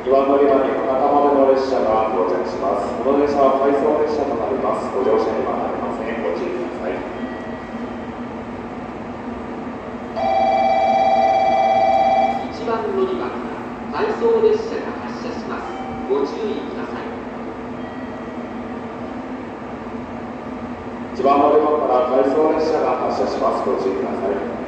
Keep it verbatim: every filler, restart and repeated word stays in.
にばん乗り場に博多までの列車が到着します。この列車は回送列車となります。ご乗車にはなりません。ご注意ください。 いちばん乗り場から回送列車が発車します。ご注意ください。 いちばん乗り場から回送列車が発車します。ご注意ください。